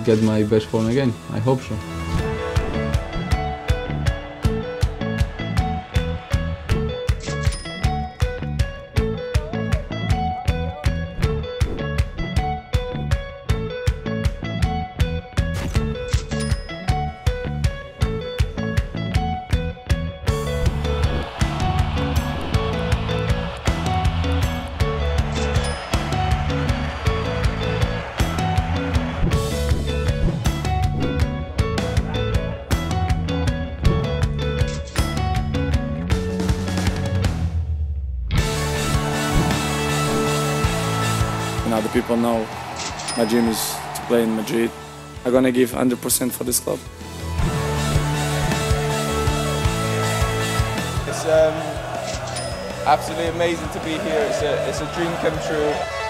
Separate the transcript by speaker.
Speaker 1: get my best form again. I hope so.
Speaker 2: Now the people know my dream is to play in Madrid. I'm gonna give 100% for this club.
Speaker 3: It's absolutely amazing to be here. It's a dream come true.